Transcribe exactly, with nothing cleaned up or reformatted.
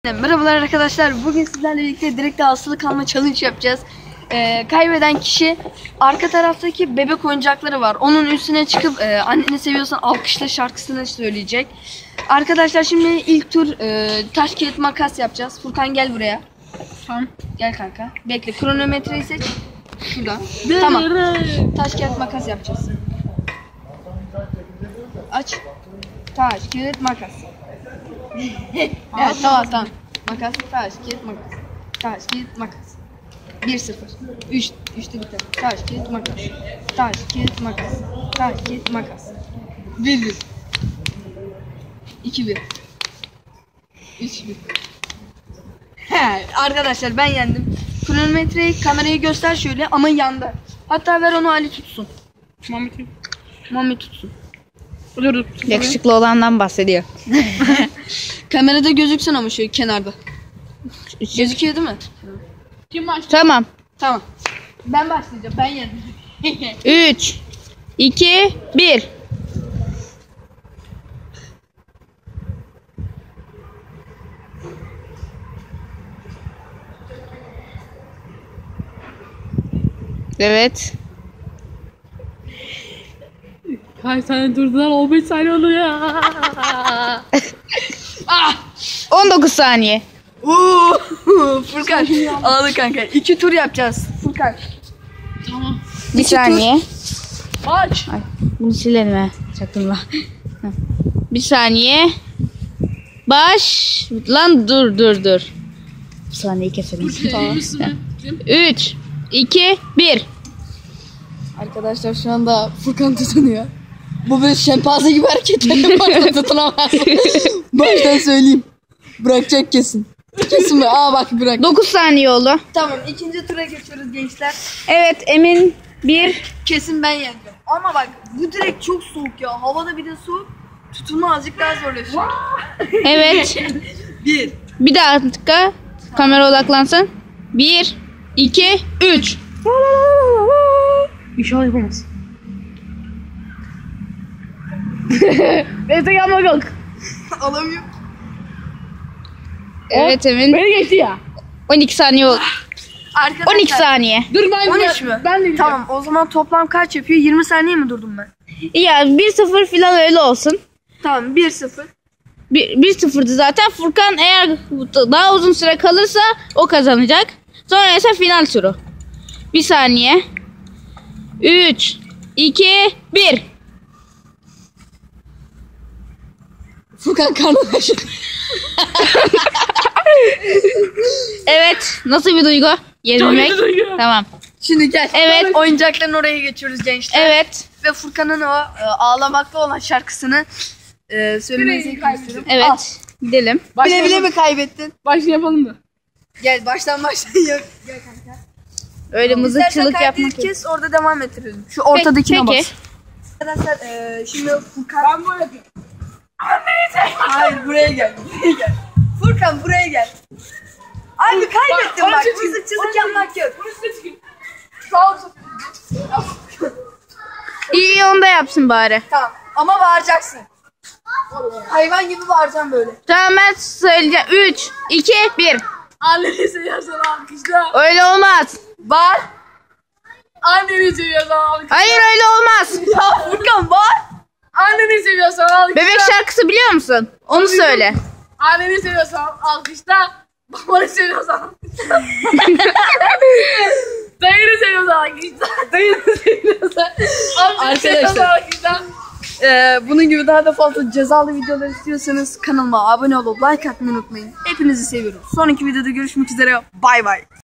Merhabalar arkadaşlar. Bugün sizlerle birlikte direkt asılı kalma challenge yapacağız. Ee, kaybeden kişi arka taraftaki bebek oyuncakları var. Onun üstüne çıkıp e, anneni seviyorsan alkışla şarkısını söyleyecek. Arkadaşlar şimdi ilk tur e, taş kağıt makas yapacağız. Furkan gel buraya. Tamam. Gel kanka. Bekle, kronometreyi seç. Şuradan. Tamam. Taş kağıt makas yapacağız. Aç. Taş kağıt makas. Evet, tamam tamam. Makas, taş, kağıt, makas. Taş, kağıt, makas. bir sıfır. üç, üçte biter. Taş, kağıt, makas. Taş, kağıt, makas. Taş, kağıt, makas. bir bir. iki bir. üç bir. He, arkadaşlar ben yendim. Kronometreyi, kamerayı göster şöyle ama yanda. Hatta ver onu, Ali tutsun. Mami tutsun. Mami tutsun. Yakışıklı olandan bahsediyor. Kamerada gözüksün ama şöyle kenarda. Gözüküyor değil mi? Kim başlıyor? Tamam. Tamam. Ben başlayacağım. Ben yendim. üç, iki, bir. Evet. Kaç tane durdular? on beş saniye oldu ya. Ah! on dokuz saniye. Uuu! Furkan ağladı kanka. İki tur yapacağız. Furkan. Tamam. Bir İki saniye. Aç. Ay, bunu silelim he. Çaktırma. Heh. Bir saniye. Baş. Lan dur dur dur. Bir saniyeyi keselim. Tamam. üç, iki, bir. Arkadaşlar şu anda Furkan tutunuyor. Bu böyle şempanze gibi hareketler yaparsa tutunamaz. Baştan söyleyeyim. Bırakacak kesin. Kesin mi? Aa bak bırak. dokuz saniye oldu. Tamam, ikinci tura geçiyoruz gençler. Evet, Emin bir. Kesin ben yendim. Ama bak bu direkt çok soğuk ya. Havada bir de soğuk. Tutunma azıcık daha zorlaşıyor. Evet. Bir. Bir daha dakika. Kamera odaklansın. bir, iki, üç. Bir şey yapamaz. Neyse yapma yok. Alamıyorum. Evet Emin. Beni geçti ya. on iki saniye oldu. Arkadaşlar. on iki saniye. Dur ben on üç mü? Ben de Tamam, o zaman toplam kaç yapıyor? yirmi saniye mi durdum ben? Ya bir sıfır falan öyle olsun. Tamam, bir sıfır. bir sıfırdı zaten. Furkan eğer daha uzun süre kalırsa o kazanacak. Sonra ise final turu. Bir saniye. üç, iki, bir. Furkan karnı aşırı. Evet. Nasıl bir duygu? Yenilmek. Çok iyi duygu. Tamam. Şimdi gel. Evet. Oyuncakların oraya geçiyoruz gençler. Evet. Ve Furkan'ın o e, ağlamakta olan şarkısını e, söylemenizi istiyorum. Evet. Gidelim. Bile bile mi kaybettin? Başla yapalım mı? Gel baştan başlayalım. Gel, gel kanka. Öyle İstersen mızıkçılık kaydı yapmak yok. kes, orada devam ettirelim. Şu ortadakine Peki. bas. Arkadaşlar e, şimdi Furkan... Ben böyle yapayım. Hayır, buraya gel. Buraya gel. Furkan buraya gel. Abi kaybettin Bak, bak. orası çıkın. Mızıkçılık yapmak yok. Burası çıkın. Sağ olsun. İyi onda yapsın bari. Tamam ama bağıracaksın. Hayvan gibi bağıracaksın böyle. Tamam ben söyleyeceğim. üç, iki, bir. Anneni seviyorsan alkışla. Öyle olmaz. Bağır. Anneni seviyorsan alkışla. Hayır öyle olmaz. Ya Furkan bağır. Anneni seviyorsan alkışla. Bebek şarkısı biliyor musun? Onu söyle. Anneni seviyorsan alkışla. Babanı seviyorsan alkışla. Dayını seviyorsan alkışla. Dayını seviyorsan Arkadaşlar. alkışla. Ee, bunun gibi daha da fazla cezalı videolar istiyorsanız kanalıma abone olup like atmayı unutmayın. Hepinizi seviyorum. Sonraki videoda görüşmek üzere. Bay bay.